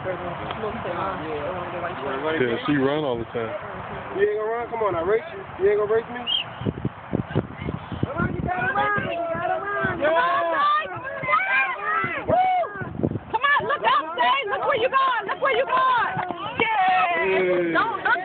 Yeah, she run all the time. You ain't gonna run? Come on, I race you. You ain't gonna race me? Come on, you gotta run. You gotta run. Come on, guys. Woo! Come on, look up, Dave. Look where you going. Look where you going. Yeah. Don't look